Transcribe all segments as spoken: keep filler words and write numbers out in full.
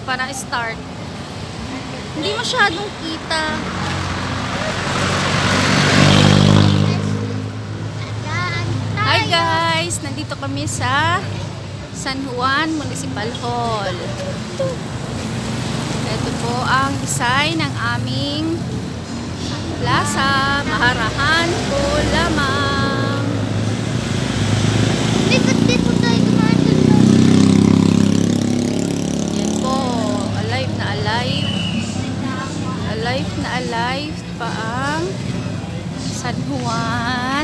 Para start. Hindi masyadong kita. Hi guys! Nandito kami sa San Juan Municipal Hall. Ito po ang design ng aming plaza. Maharahan po lamang. Dito, dito tayo kumain. Yan po. Alive na alive. Alive na alive pa ang San Juan.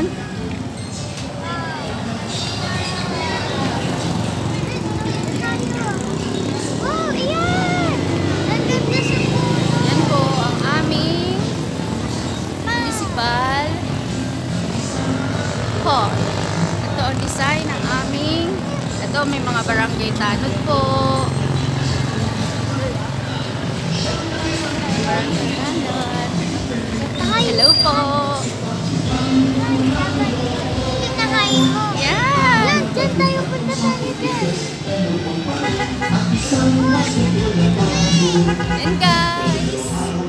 Oh, ayan! Ang ganda sa puno. Yan po ang aming Municipal Hall. Ito ang design ng aming. Ito may mga barangay tanod po. Barangay tanod. Hello po. Kinakain mo. Yan. Yan, dyan tayo punta tayo dyan. Yan guys.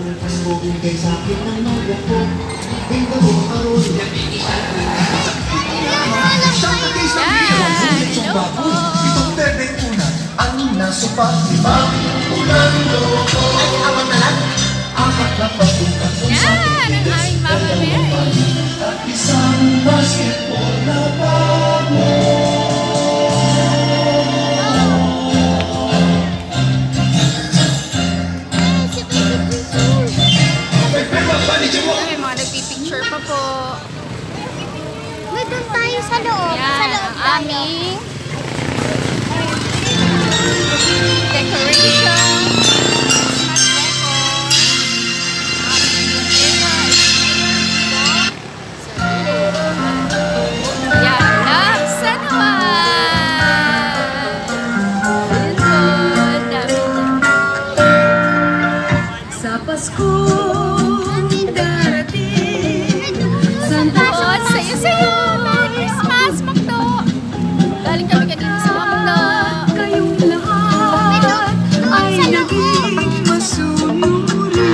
Yan ang aming Mama Mary. Isang basketball na bago. May mga nagpipicture pa po. May doon tayo sa loob. Sa Yan loob ang tayo. aming decoration. Yan, love San Juan. Yun po, dami. Sa Pasko darating, Oo, at sayo-sayo. Merry Christmas, Makdo. Galing kami kanina sa Makdo. kayong lahat ay naging masunuri.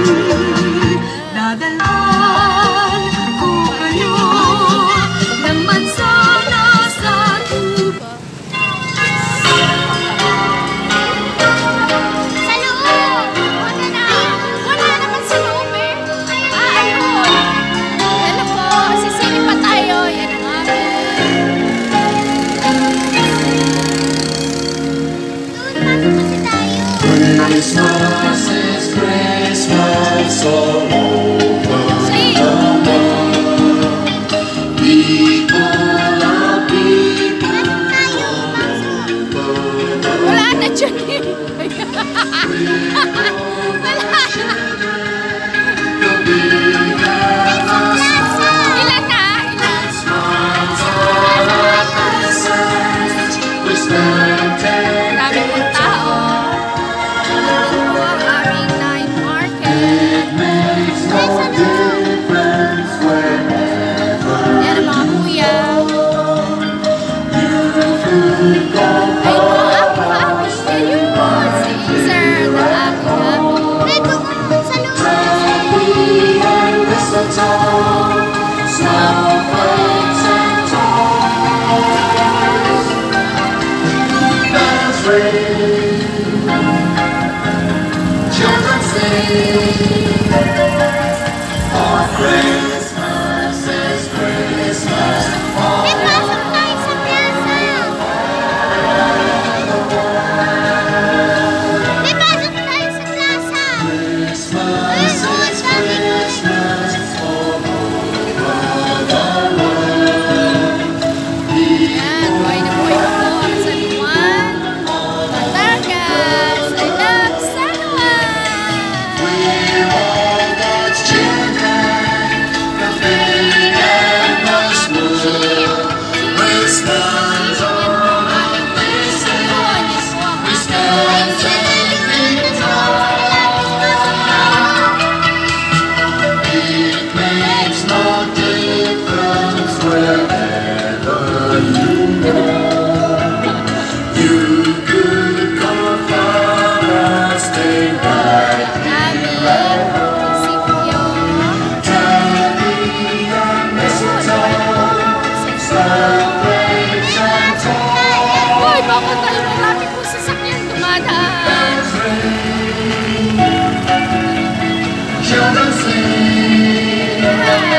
Dadalhan ko kayo ng mansana sa tuba. Sa loob. Wala na. Wala naman sa loob eh. Ah, ayun. Hello po. Sisili pa tayo. Yan ang aming. Doon, pasok kasi tayo. Christmas is Christmas all over Say, the world. People are people wala na dyan eh. Wala. Ilan na? Ilan? Marami pong tao. Nandun po ang aming night market. Yan ang mga kuya. Ay, po ang papi. Ayun, si Sir na aking apo. May doon sa loob. Children sing, for Christmas is Christmas. May pasok tayo sa plaza. May pasok tayo sa plaza. Christmas is Christmas all over the world. Yan, buhay na buhay po ang San Juan. Batangas. I love San Juan. We're all God's children. aming munisipyo. Hoy, bakit tayo marami po sasakyan dumadaan? Children sing.